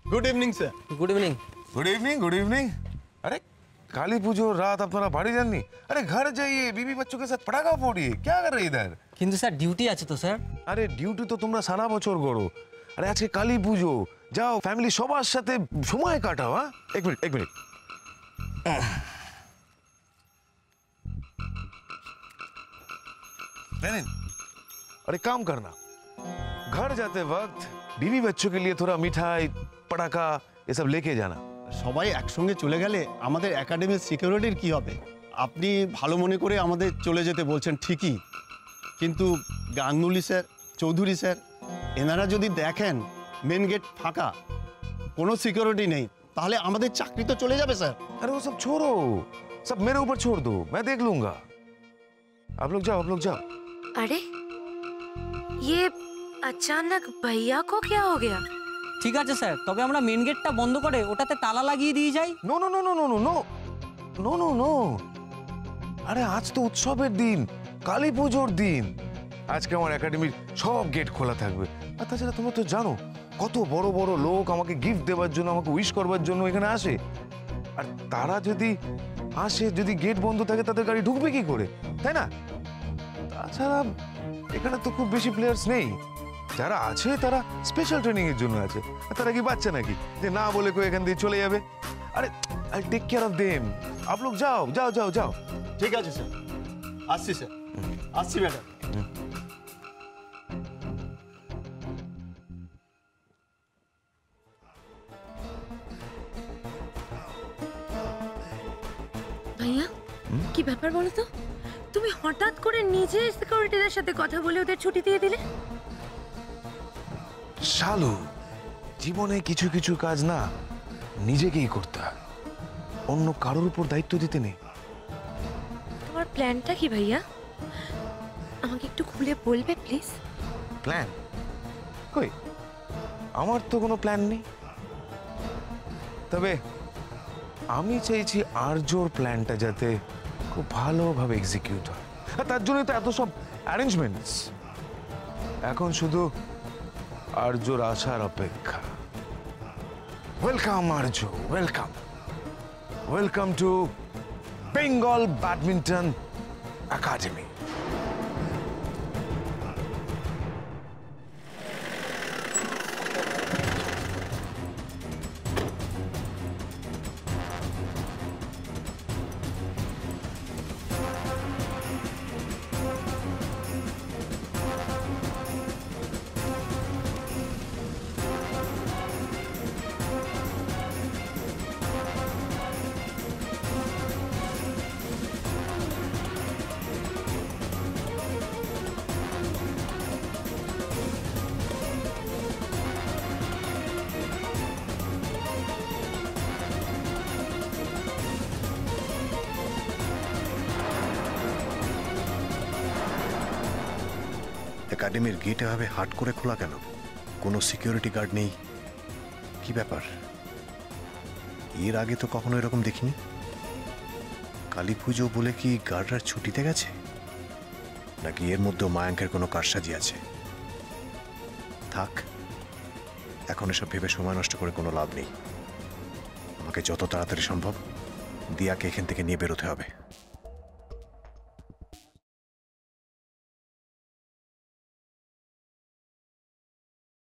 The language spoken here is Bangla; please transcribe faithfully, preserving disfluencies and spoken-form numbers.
Good evening sir. Good evening. Good evening good evening. अरे काली पूजो रात अपना बाड़ी जाननी। अरे घर जाइए, बीवी बच्चों के साथ पटाखा फोड़िए। क्या कर रहे इधर? কিন্তু স্যার ডিউটি আছে তো স্যার। আরে ডিউটি তো তোমরা সারা বছর করো। আরে আজকে কালী পুজো, যাও ফ্যামিলি সবার সাথে সময় কাটাও। হ্যাঁ এক মিনিট এক মিনিট। नहीं अरे काम करना, घर जाते वक्त बीवी बच्चों के लिए थोड़ा मिठाई पटाखा ये सब लेके जाना। সবাই একসঙ্গে চলে গেলে আমাদের একাডেমির সিকিউরিটির কি হবে? আপনি ভালো মনে করে আমাদের চলে যেতে বলছেন ঠিকই, কিন্তু গাঙ্গুলি স্যার, চৌধুরী স্যার এনারা যদি দেখেন মেন গেট ফাঁকা, কোনো সিকিউরিটি নেই, তাহলে আমাদের চাকরি তো চলে যাবে স্যার। अरे वो सब छोड़ो, सब मेरे ऊपर छोड़ दो, मैं देख लूंगा। आप लोग जाओ आप लोग जाओ। अरे ये अचानक भैया को क्या हो गया? ঠিক আছে স্যার, তবে আমরা মেন গেটটা বন্ধ করে ওটাতে তালা লাগিয়ে দিয়ে যাই। No no no no no no no no no no আরে আজ তো উৎসবের দিন, কালী পুজোর দিন। আজকে আমার একাডেমির সব গেট খোলা থাকবে। আর তাছাড়া তোমরা তো জানো কত বড় বড় লোক আমাকে গিফট দেওয়ার জন্য, আমাকে উইশ করবার জন্য এখানে আসে। আর তারা যদি আসে, যদি গেট বন্ধ থাকে তাদের গাড়ি ঢুকবে কি করে, তাই না? তাছাড়া এখানে তো খুব বেশি প্লেয়ার্স নেই, যারা আছে তারা স্পেশাল ট্রেনিং এর জন্য আছে। তারা কি বাচ্চা নাকি যে না বলে কেউ এখান দিয়ে চলে যাবে? আরে I take care of them. आप लोग যাও যাও যাও যাও। ঠিক আছে স্যার, আসছি স্যার, আসছি ম্যাডাম। ভাইয়া কি ব্যাপার বলো তো? তুমি হঠাৎ করে নিজে সিকিউরিটিদের সাথে কথা বলে ওদের ছুটি দিয়ে দিলে? শালু, জীবনে কিছু কিছু কাজ না নিজেকেই করতে হয়, অন্য কারোর উপর দায়িত্ব দিতে নেই। তোমার প্ল্যানটা কি ভাইয়া? আমাকে একটু খুলে বলবে প্লিজ? প্ল্যান কই, আমার তো কোনো প্ল্যান নেই। তবে আমি চাইছি আর্যর প্ল্যানটা যাতে খুব ভালোভাবে এক্সিকিউট হয়। আর তার জন্যই তো এত সব অ্যারেঞ্জমেন্টস। এখন শুধু আর্যর আসার অপেক্ষা। Welcome Arya, welcome welcome to Bengal badminton academy. একাডেমির গেট এভাবে হাট করে খোলা কেন? কোনো সিকিউরিটি গার্ড নেই, কি ব্যাপার? এর আগে তো কখনো এরকম দেখিনি। কালী পুজো বলে কি গার্ডরা ছুটিতে গেছে, নাকি এর মধ্যেও মায়াঙ্কের কোনো কারসাজি আছে? থাক, এখন এসব ভেবে সময় নষ্ট করে কোনো লাভ নেই। আমাকে যত তাড়াতাড়ি সম্ভব দিয়াকে এখান থেকে নিয়ে বেরোতে হবে।